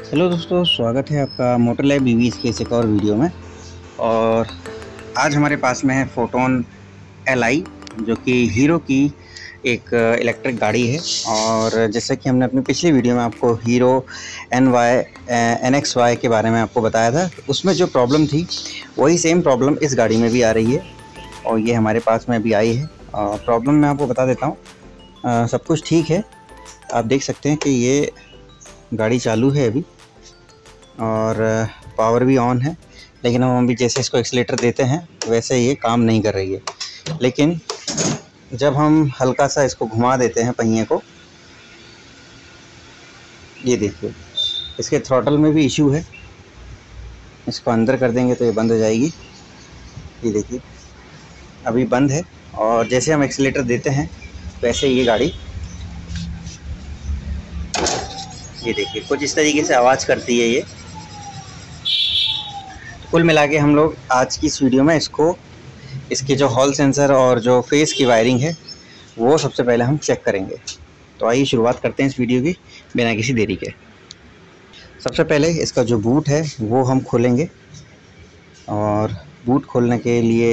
Hello दोस्तों, स्वागत है आपका मोटर लैब ईवीज़ के इस एक और वीडियो में। और आज हमारे पास में है फोटोन एल जो कि हीरो की एक इलेक्ट्रिक गाड़ी है। और जैसे कि हमने अपनी पिछली वीडियो में आपको हीरो NXY के बारे में आपको बताया था, तो उसमें जो प्रॉब्लम थी वही सेम प्रॉब्लम इस गाड़ी में भी आ रही है और ये हमारे पास में अभी आई है। प्रॉब्लम मैं आपको बता देता हूँ। सब कुछ ठीक है, आप देख सकते हैं कि ये गाड़ी चालू है अभी और पावर भी ऑन है, लेकिन हम अभी जैसे इसको एक्सीलेटर देते हैं वैसे ये काम नहीं कर रही है। लेकिन जब हम हल्का सा इसको घुमा देते हैं पहिए को, ये देखिए इसके थ्रॉटल में भी इशू है। इसको अंदर कर देंगे तो ये बंद हो जाएगी। ये देखिए अभी बंद है और जैसे हम एक्सीलेटर देते हैं वैसे ये गाड़ी, ये देखिए कुछ इस तरीके से आवाज़ करती है ये। कुल मिला के हम लोग आज की इस वीडियो में इसकी जो हॉल सेंसर और जो फेस की वायरिंग है वो सबसे पहले हम चेक करेंगे। तो आइए शुरुआत करते हैं इस वीडियो की बिना किसी देरी के। सबसे पहले इसका जो बूट है वो हम खोलेंगे और बूट खोलने के लिए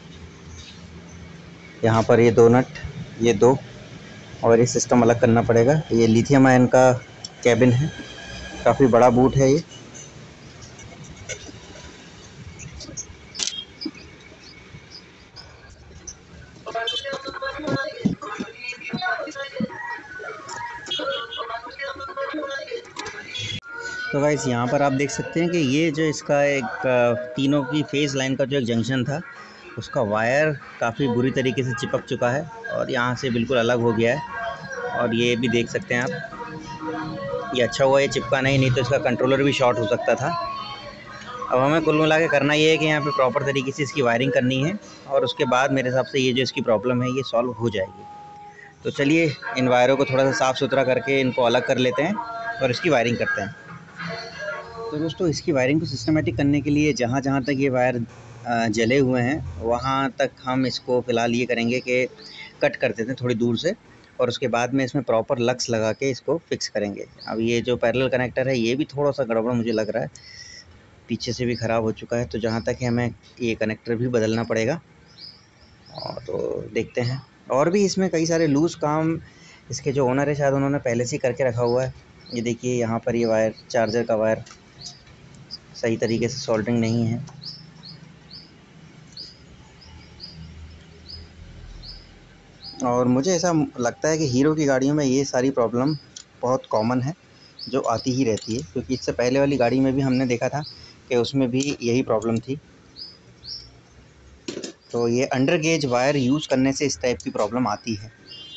यहाँ पर ये दो नट, ये दो, और ये सिस्टम अलग करना पड़ेगा। ये लिथियम आयन का कैबिन है, काफ़ी बड़ा बूट है ये। तो गाइस यहाँ पर आप देख सकते हैं कि ये जो इसका एक तीनों की फेज़ लाइन का जो एक जंक्शन था उसका वायर काफ़ी बुरी तरीके से चिपक चुका है और यहाँ से बिल्कुल अलग हो गया है। और ये भी देख सकते हैं आप, ये अच्छा हुआ ये चिपका नहीं तो इसका कंट्रोलर भी शॉर्ट हो सकता था। अब हमें कुल मिला के करना ये है कि यहाँ पे प्रॉपर तरीके से इसकी वायरिंग करनी है और उसके बाद मेरे हिसाब से ये जो इसकी प्रॉब्लम है ये सॉल्व हो जाएगी। तो चलिए इन वायरों को थोड़ा सा साफ़ सुथरा करके इनको अलग कर लेते हैं और इसकी वायरिंग करते हैं। तो दोस्तों इसकी वायरिंग को सिस्टमेटिक करने के लिए जहाँ जहाँ तक ये वायर जले हुए हैं वहाँ तक हम इसको फ़िलहाल ये करेंगे कि कट कर देते हैं थोड़ी दूर से, और उसके बाद में इसमें प्रॉपर लक्स लगा के इसको फिक्स करेंगे। अब ये जो पैरेलल कनेक्टर है ये भी थोड़ा सा गड़बड़ मुझे लग रहा है, पीछे से भी ख़राब हो चुका है, तो जहाँ तक है हमें ये कनेक्टर भी बदलना पड़ेगा। और तो देखते हैं, और भी इसमें कई सारे लूज़ काम इसके जो ओनर है शायद उन्होंने पहले से ही करके रखा हुआ है। ये देखिए यहाँ पर ये वायर, चार्जर का वायर सही तरीके से सोल्डरिंग नहीं है। और मुझे ऐसा लगता है कि हीरो की गाड़ियों में ये सारी प्रॉब्लम बहुत कॉमन है, जो आती ही रहती है, क्योंकि इससे पहले वाली गाड़ी में भी हमने देखा था कि उसमें भी यही प्रॉब्लम थी। तो ये अंडर गेज वायर यूज़ करने से इस टाइप की प्रॉब्लम आती है।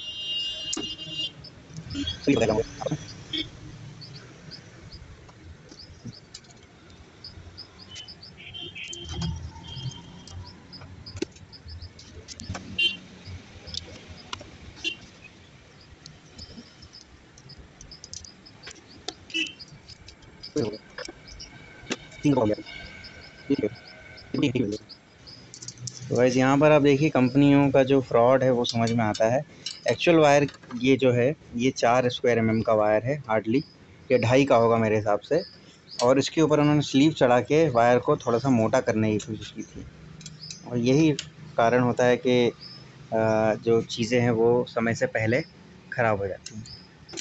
तो गाइस यहाँ पर आप देखिए कंपनियों का जो फ्रॉड है वो समझ में आता है। एक्चुअल वायर ये जो है ये 4 स्क्वायर mm का वायर है, हार्डली ये 2.5 का होगा मेरे हिसाब से। और इसके ऊपर उन्होंने स्लीव चढ़ा के वायर को थोड़ा सा मोटा करने की कोशिश की थी, और यही कारण होता है कि जो चीज़ें हैं वो समय से पहले ख़राब हो जाती हैं।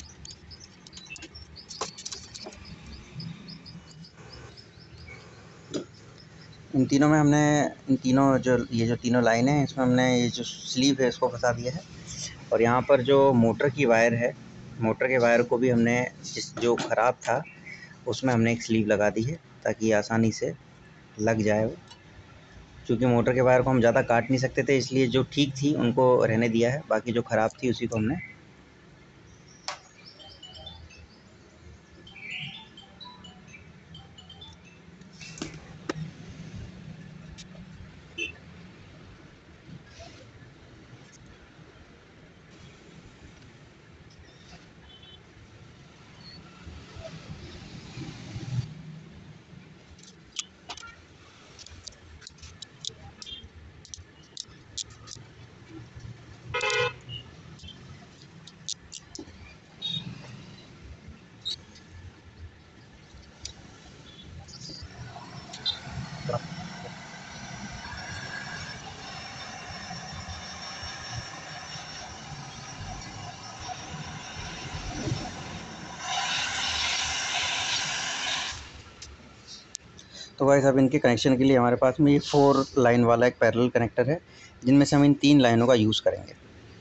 इन तीनों जो तीनों लाइनें हैं इसमें हमने ये जो स्लीव है इसको फंसा दिया है। और यहाँ पर जो मोटर की वायर है, मोटर के वायर को भी हमने जो ख़राब था उसमें हमने एक स्लीव लगा दी है ताकि आसानी से लग जाए वो। क्योंकि मोटर के वायर को हम ज़्यादा काट नहीं सकते थे, इसलिए जो ठीक थी उनको रहने दिया है, बाकी जो ख़राब थी उसी को हमने तो गाइस अब इनके कनेक्शन के लिए हमारे पास में ये 4 लाइन वाला एक पैरेलल कनेक्टर है, जिनमें से हम इन 3 लाइनों का यूज़ करेंगे।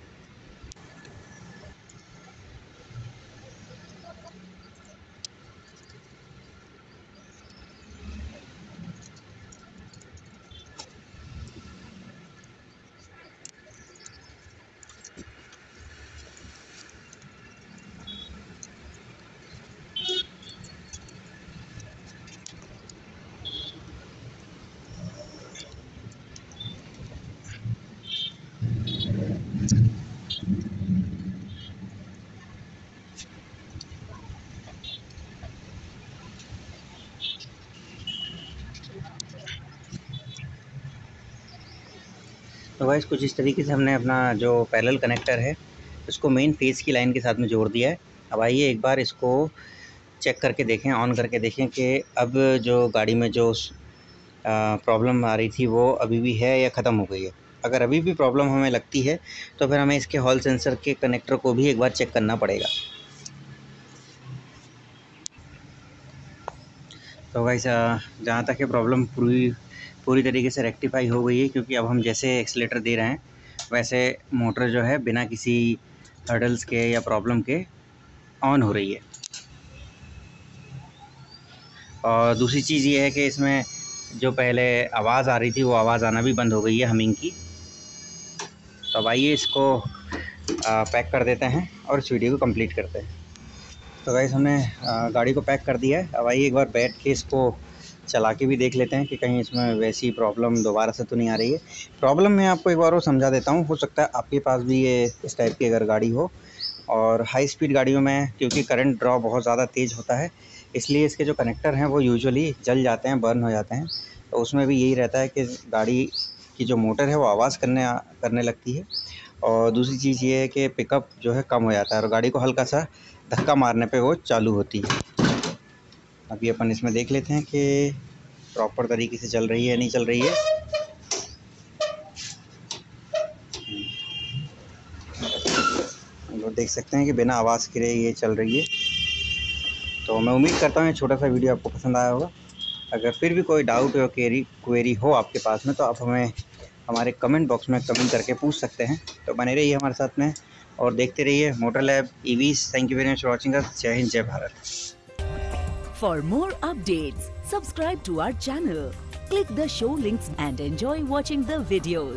तो गाइस कुछ इस तरीके से हमने अपना जो पैरेलल कनेक्टर है उसको मेन फेज़ की लाइन के साथ में जोड़ दिया है। अब आइए एक बार इसको चेक करके देखें, ऑन करके देखें कि अब जो गाड़ी में जो प्रॉब्लम आ रही थी वो अभी भी है या ख़त्म हो गई है। अगर अभी भी प्रॉब्लम हमें लगती है तो फिर हमें इसके हॉल सेंसर के कनेक्टर को भी एक बार चेक करना पड़ेगा। तो गाइस जहाँ तक ये प्रॉब्लम पूरी तरीके से रेक्टिफाई हो गई है, क्योंकि अब हम जैसे एक्सीलेटर दे रहे हैं वैसे मोटर जो है बिना किसी हर्डल्स के या प्रॉब्लम के ऑन हो रही है। और दूसरी चीज़ ये है कि इसमें जो पहले आवाज़ आ रही थी वो आवाज़ आना भी बंद हो गई है हमिंग की। तो अब आइए इसको पैक कर देते हैं और इस वीडियो को कंप्लीट करते हैं। तो गाइस हमने गाड़ी को पैक कर दिया है। अब आइए एक बार बैठ के इसको चला के भी देख लेते हैं कि कहीं इसमें वैसी प्रॉब्लम दोबारा से तो नहीं आ रही है। प्रॉब्लम मैं आपको एक बार और समझा देता हूँ, हो सकता है आपके पास भी ये इस टाइप की अगर गाड़ी हो। और हाई स्पीड गाड़ियों में क्योंकि करंट ड्रॉ बहुत ज़्यादा तेज़ होता है, इसलिए इसके जो कनेक्टर हैं वो यूजुअली जल जाते हैं, बर्न हो जाते हैं। तो उसमें भी यही रहता है कि गाड़ी की जो मोटर है वो आवाज़ करने लगती है। और दूसरी चीज़ ये है कि पिकअप जो है कम हो जाता है और गाड़ी को हल्का सा धक्का मारने पे वो चालू होती है। अभी अपन इसमें देख लेते हैं कि प्रॉपर तरीके से चल रही है नहीं चल रही है। हम लोग देख सकते हैं कि बिना आवाज़ के ये चल रही है। तो मैं उम्मीद करता हूँ ये छोटा सा वीडियो आपको पसंद आया होगा। अगर फिर भी कोई डाउट या क्वेरी हो आपके पास में तो आप हमें हमारे कमेंट बॉक्स में कमेंट करके पूछ सकते हैं। तो बने रहिए हमारे साथ में और देखते रहिए motor lab EVs। Thank you very much for watching us. जय हिंद, जय Bharat. For more updates, subscribe to our channel, click the show links and enjoy watching the videos.